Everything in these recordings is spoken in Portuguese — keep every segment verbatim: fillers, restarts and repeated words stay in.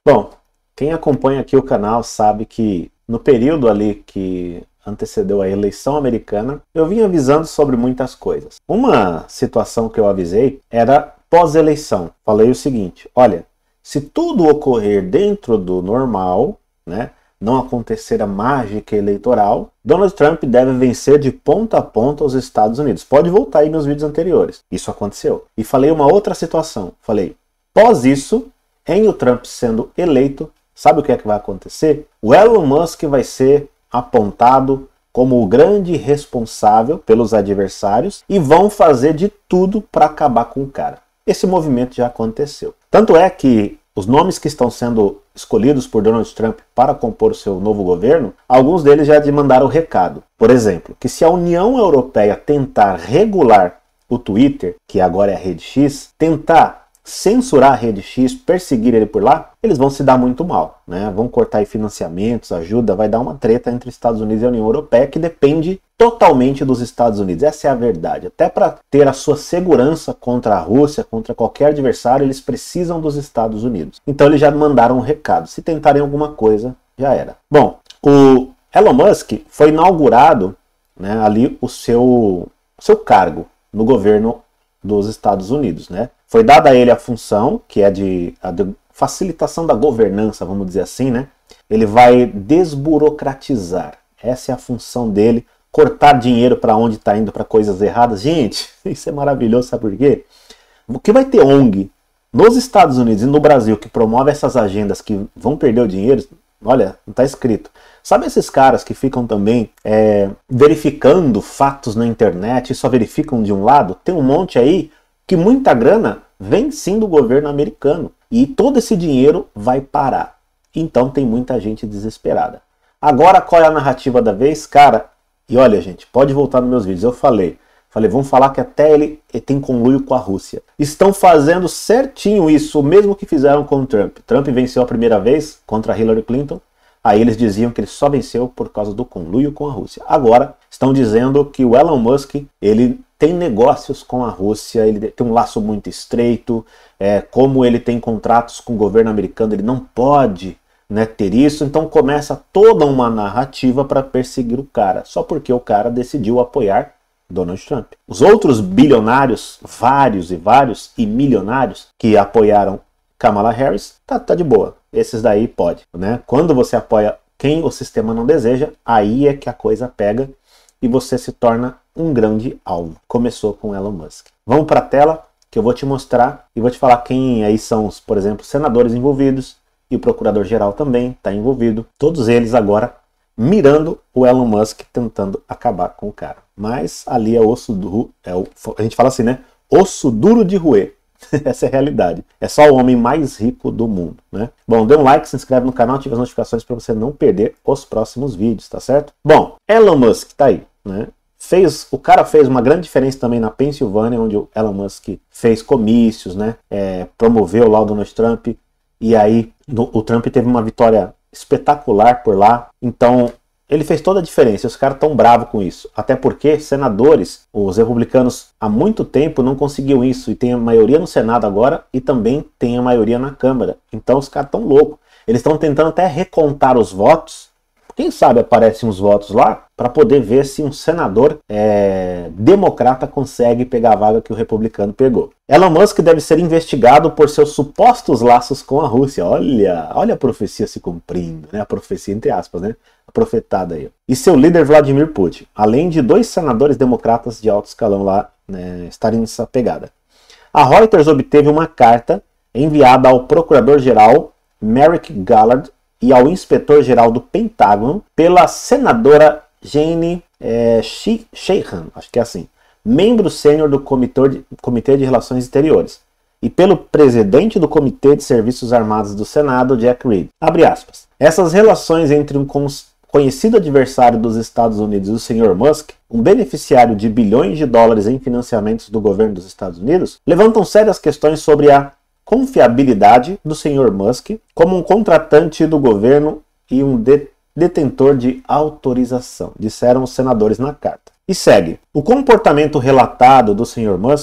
Bom, quem acompanha aqui o canal sabe que no período ali que antecedeu a eleição americana, eu vim avisando sobre muitas coisas. Uma situação que eu avisei era pós-eleição. Falei o seguinte, olha, se tudo ocorrer dentro do normal, né, não acontecer a mágica eleitoral, Donald Trump deve vencer de ponta a ponta os Estados Unidos. Pode voltar aí meus vídeos anteriores. Isso aconteceu. E falei uma outra situação. Falei, pós isso, em o Trump sendo eleito, sabe o que é que vai acontecer? O Elon Musk vai ser apontado como o grande responsável pelos adversários e vão fazer de tudo para acabar com o cara. Esse movimento já aconteceu. Tanto é que os nomes que estão sendo escolhidos por Donald Trump para compor o seu novo governo, alguns deles já mandaram o recado. Por exemplo, que se a União Europeia tentar regular o Twitter, que agora é a Rede X, tentar censurar a Rede X, perseguir ele por lá, eles vão se dar muito mal, né? Vão cortar aí financiamentos, ajuda, vai dar uma treta entre Estados Unidos e a União Europeia que depende totalmente dos Estados Unidos. Essa é a verdade. Até para ter a sua segurança contra a Rússia, contra qualquer adversário, eles precisam dos Estados Unidos. Então eles já mandaram um recado. Se tentarem alguma coisa, já era. Bom, o Elon Musk foi inaugurado, né, ali o seu, o seu cargo no governo dos Estados Unidos, né? Foi dada a ele a função, que é de, a de facilitação da governança, vamos dizer assim, né? Ele vai desburocratizar. Essa é a função dele. Cortar dinheiro para onde está indo para coisas erradas. Gente, isso é maravilhoso, sabe por quê? O que vai ter O N G nos Estados Unidos e no Brasil que promove essas agendas que vão perder o dinheiro, olha, não está escrito. Sabe esses caras que ficam também é, verificando fatos na internet e só verificam de um lado? Tem um monte aí que muita grana vem sim do governo americano e todo esse dinheiro vai parar. Então tem muita gente desesperada. Agora qual é a narrativa da vez? Cara, e olha gente, pode voltar nos meus vídeos, eu falei, falei, vamos falar que até ele, ele tem conluio com a Rússia. Estão fazendo certinho isso, o mesmo que fizeram com o Trump. Trump venceu a primeira vez contra Hillary Clinton, aí eles diziam que ele só venceu por causa do conluio com a Rússia. Agora estão dizendo que o Elon Musk, ele tem negócios com a Rússia, ele tem um laço muito estreito, é, como ele tem contratos com o governo americano, ele não pode, né, ter isso, então começa toda uma narrativa para perseguir o cara, só porque o cara decidiu apoiar Donald Trump. Os outros bilionários, vários e vários, e milionários que apoiaram Kamala Harris, tá, tá de boa, esses daí pode, né? Quando você apoia quem o sistema não deseja, aí é que a coisa pega e você se torna um grande alvo. Começou com Elon Musk. Vamos para a tela que eu vou te mostrar e vou te falar quem aí são os, por exemplo, senadores envolvidos e o procurador-geral também está envolvido. Todos eles agora mirando o Elon Musk, tentando acabar com o cara. Mas ali é osso duro, é o, a gente fala assim, né? Osso duro de roer. Essa é a realidade. É só o homem mais rico do mundo, né? Bom, dê um like, se inscreve no canal, ativa as notificações para você não perder os próximos vídeos, tá certo? Bom, Elon Musk tá aí, né? Fez, o cara fez uma grande diferença também na Pensilvânia, onde o Elon Musk fez comícios, né? É, promoveu lá o Donald Trump, e aí no, o Trump teve uma vitória espetacular por lá. Então ele fez toda a diferença. Os caras estão bravos com isso. Até porque senadores, os republicanos, há muito tempo não conseguiam isso. E tem a maioria no Senado agora e também tem a maioria na Câmara. Então os caras estão loucos. Eles estão tentando até recontar os votos. Quem sabe aparecem uns votos lá para poder ver se um senador é, democrata consegue pegar a vaga que o republicano pegou. Elon Musk deve ser investigado por seus supostos laços com a Rússia. Olha, olha a profecia se cumprindo, né? A profecia entre aspas, né? A profetada aí. E seu líder Vladimir Putin, além de dois senadores democratas de alto escalão lá, né, estarem nessa pegada. A Reuters obteve uma carta enviada ao procurador-geral Merrick Garland e ao inspetor-geral do Pentágono pela senadora Jane é, Sheehan, acho que é assim, membro sênior do Comitê de, Comitê de Relações Exteriores, e pelo presidente do Comitê de Serviços Armados do Senado, Jack Reed. Abre aspas. Essas relações entre um conhecido adversário dos Estados Unidos e o senhor Musk, um beneficiário de bilhões de dólares em financiamentos do governo dos Estados Unidos, levantam sérias questões sobre a confiabilidade do senhor Musk como um contratante do governo e um de detentor de autorização, disseram os senadores na carta. E segue. O comportamento relatado do senhor Musk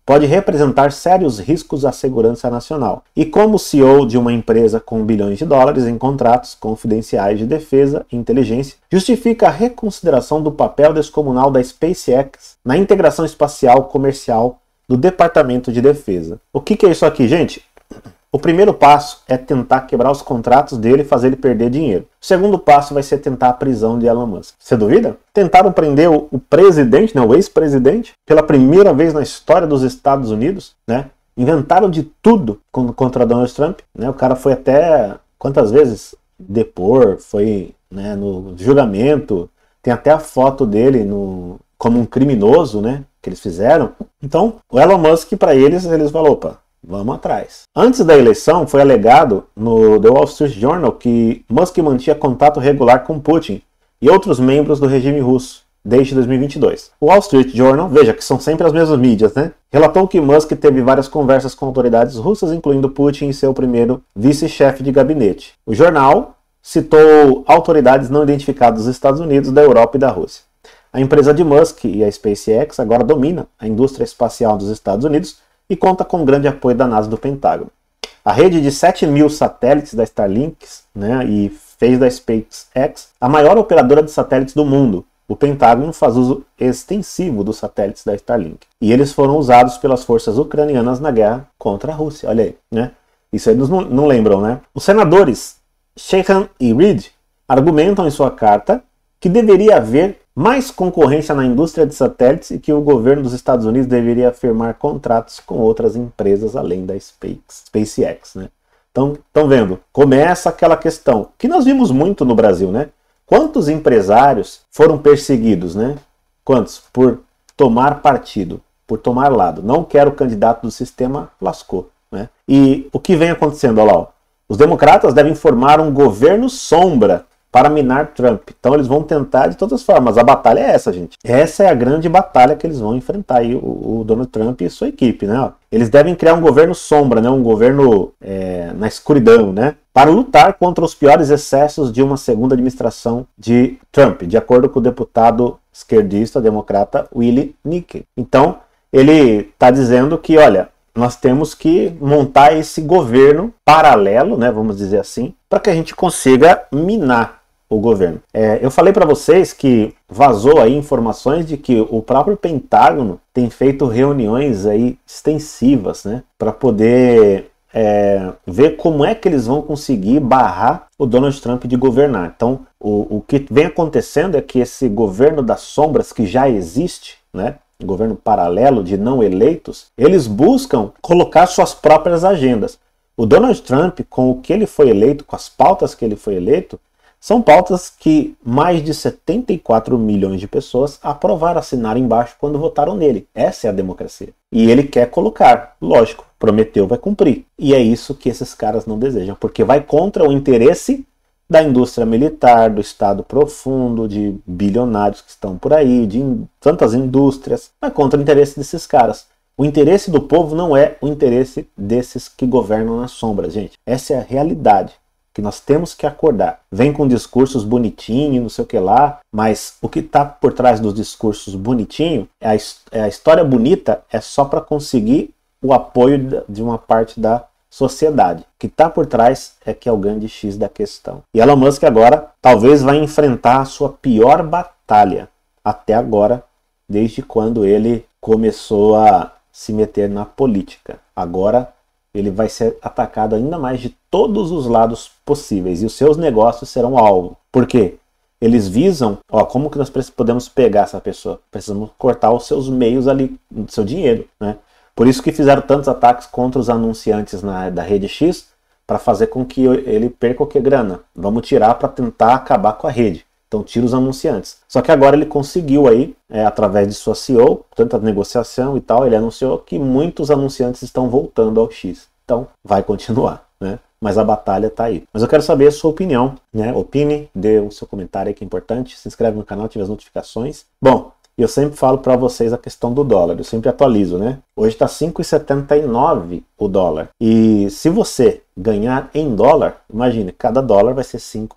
pode representar sérios riscos à segurança nacional. E como C E O de uma empresa com bilhões de dólares em contratos confidenciais de defesa e inteligência, justifica a reconsideração do papel descomunal da SpaceX na integração espacial comercial do Departamento de Defesa. O que, que é isso aqui, gente? O primeiro passo é tentar quebrar os contratos dele e fazer ele perder dinheiro. O segundo passo vai ser tentar a prisão de Elon Musk. Você duvida? Tentaram prender o, o presidente, né, o ex-presidente, pela primeira vez na história dos Estados Unidos, né? Inventaram de tudo contra Donald Trump, né? O cara foi até, quantas vezes, depor, foi, né, no julgamento, tem até a foto dele no, como um criminoso, né, que eles fizeram. Então, o Elon Musk, para eles, eles falaram, opa, vamos atrás. Antes da eleição, foi alegado no The Wall Street Journal que Musk mantinha contato regular com Putin e outros membros do regime russo desde dois mil e vinte e dois. O Wall Street Journal, veja que são sempre as mesmas mídias, né? Relatou que Musk teve várias conversas com autoridades russas, incluindo Putin e seu primeiro vice-chefe de gabinete. O jornal citou autoridades não identificadas dos Estados Unidos, da Europa e da Rússia. A empresa de Musk e a SpaceX agora domina a indústria espacial dos Estados Unidos e conta com grande apoio da NASA e do Pentágono. A rede de sete mil satélites da Starlink, né, e fez da SpaceX a maior operadora de satélites do mundo. O Pentágono faz uso extensivo dos satélites da Starlink. E eles foram usados pelas forças ucranianas na guerra contra a Rússia. Olha aí, né? Isso aí não, não lembram, né? Os senadores Sheehan e Reid argumentam em sua carta que deveria haver mais concorrência na indústria de satélites e que o governo dos Estados Unidos deveria firmar contratos com outras empresas além da SpaceX, né? Então, estão vendo? Começa aquela questão que nós vimos muito no Brasil, né? Quantos empresários foram perseguidos, né? Quantos? Por tomar partido, por tomar lado. Não quero o candidato do sistema, lascou, né? E o que vem acontecendo, olha lá, ó. Os democratas devem formar um governo sombra para minar Trump. Então eles vão tentar de todas as formas. A batalha é essa, gente. Essa é a grande batalha que eles vão enfrentar aí, o, o Donald Trump e sua equipe, né? Eles devem criar um governo sombra, né? Um governo é, na escuridão, né? Para lutar contra os piores excessos de uma segunda administração de Trump, de acordo com o deputado esquerdista democrata Willie Nickey. Então ele está dizendo que, olha, nós temos que montar esse governo paralelo, né? Vamos dizer assim, para que a gente consiga minar o governo. É, eu falei para vocês que vazou aí informações de que o próprio Pentágono tem feito reuniões aí extensivas, né, para poder é, ver como é que eles vão conseguir barrar o Donald Trump de governar. Então, o, o que vem acontecendo é que esse governo das sombras que já existe, né, governo paralelo de não eleitos, eles buscam colocar suas próprias agendas. O Donald Trump, com o que ele foi eleito, com as pautas que ele foi eleito, são pautas que mais de setenta e quatro milhões de pessoas aprovaram, assinaram embaixo quando votaram nele. Essa é a democracia. E ele quer colocar, lógico, prometeu, vai cumprir. E é isso que esses caras não desejam, porque vai contra o interesse da indústria militar, do Estado profundo, de bilionários que estão por aí, de in- tantas indústrias, vai contra o interesse desses caras. O interesse do povo não é o interesse desses que governam nas sombras, gente. Essa é a realidade que nós temos que acordar. Vem com discursos bonitinhos, não sei o que lá, mas o que está por trás dos discursos bonitinhos, é a, é a história bonita é só para conseguir o apoio de uma parte da sociedade. O que está por trás é que é o grande X da questão. E Elon Musk agora talvez vai enfrentar a sua pior batalha até agora, desde quando ele começou a se meter na política. Agora ele vai ser atacado ainda mais de todos os lados possíveis e os seus negócios serão alvo. Por quê? Eles visam, ó, como que nós podemos pegar essa pessoa? Precisamos cortar os seus meios ali, do seu dinheiro, né? Por isso que fizeram tantos ataques contra os anunciantes na, da rede X, para fazer com que ele perca o que grana. Vamos tirar para tentar acabar com a rede. Então tira os anunciantes. Só que agora ele conseguiu aí, é, através de sua C E O, tanta negociação e tal, ele anunciou que muitos anunciantes estão voltando ao X. Então vai continuar, né? Mas a batalha tá aí. Mas eu quero saber a sua opinião, né? Opine, dê o seu comentário aí que é importante. Se inscreve no canal, ative as notificações. Bom, eu sempre falo para vocês a questão do dólar. Eu sempre atualizo, né? Hoje está cinco reais e setenta e nove centavos o dólar. E se você ganhar em dólar, imagine, cada dólar vai ser cinco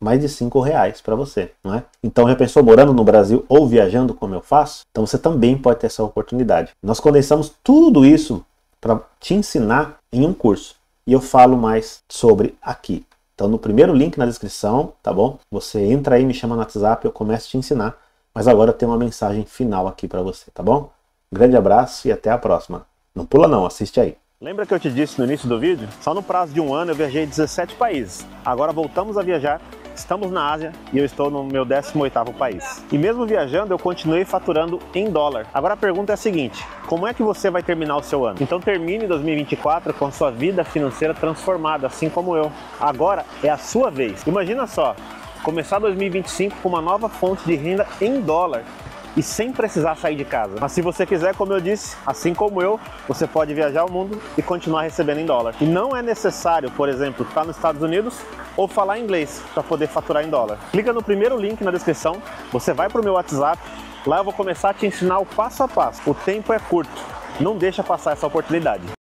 mais de cinco reais para você, não é? Então, já pensou morando no Brasil ou viajando como eu faço? Então você também pode ter essa oportunidade. Nós condensamos tudo isso para te ensinar em um curso. E eu falo mais sobre aqui. Então no primeiro link na descrição, tá bom? Você entra aí, me chama no WhatsApp, eu começo a te ensinar. Mas agora tem uma mensagem final aqui para você, tá bom? Um grande abraço e até a próxima. Não pula não, assiste aí. Lembra que eu te disse no início do vídeo? Só no prazo de um ano eu viajei dezessete países. Agora voltamos a viajar, estamos na Ásia e eu estou no meu décimo oitavo país. E mesmo viajando eu continuei faturando em dólar. Agora a pergunta é a seguinte, como é que você vai terminar o seu ano? Então termine dois mil e vinte e quatro com sua vida financeira transformada, assim como eu. Agora é a sua vez. Imagina só, começar dois mil e vinte e cinco com uma nova fonte de renda em dólar. E sem precisar sair de casa. Mas se você quiser, como eu disse, assim como eu, você pode viajar o mundo e continuar recebendo em dólar. E não é necessário, por exemplo, estar nos Estados Unidos ou falar inglês para poder faturar em dólar. Clica no primeiro link na descrição, você vai para o meu WhatsApp, lá eu vou começar a te ensinar o passo a passo. O tempo é curto, não deixa passar essa oportunidade.